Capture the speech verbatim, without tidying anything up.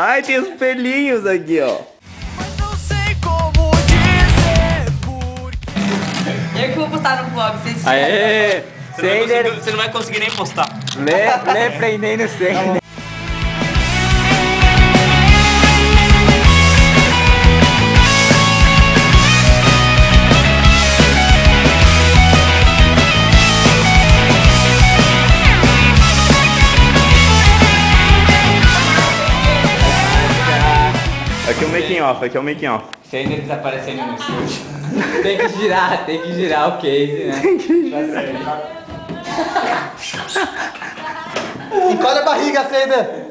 Ai, tem os pelinhos aqui, ó. Mas não sei como dizer porquê. Eu que vou postar no vlog, vocês Aê! Você não, vai Sender, conseguir, você não vai conseguir nem postar. lê, lê prendendo o Sender. Aqui é o making off, aqui é o making off. Sender desaparecendo no estúdio. Tem que girar, tem que girar o case, né? Tem que girar. Encolhe a barriga, Sender.